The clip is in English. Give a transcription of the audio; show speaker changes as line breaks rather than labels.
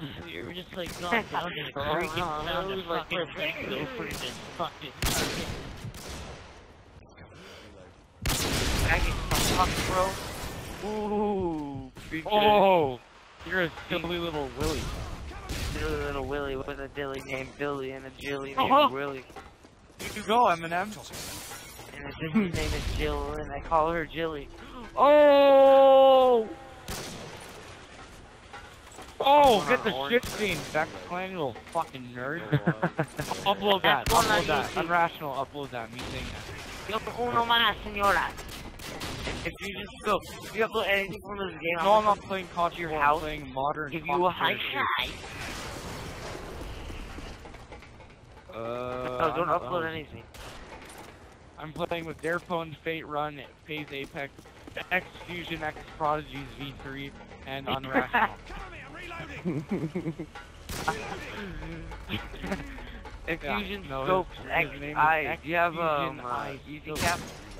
You were just like going down to the creek and found a fucking thing over in this fucking
Bagging some fuck, bro.
Ooh,
oh, you're a silly little Willy.
Silly little Willy with a dilly named Billy and a Jilly named Willy.
You go, Eminem.
And his sister's name is Jill, and I call her Jilly.
Oh! Oh, get the
orange.
shit scene. Back to playing, you little fucking nerd. Upload that. Upload that. Unrational. Upload that. Me saying that.
Yo uno más, señora. If you just go, if you upload anything from this game,
No, I'm not playing COD.
your
I'm
house,
playing modern.
give you a high five. No, don't upload anything.
I'm playing with Dare Phones, Fate Run, FaZe Apex, xFusion, X Prodigies V3, and Unrational.
xFusion-Scopez XI. Do you have easy cap?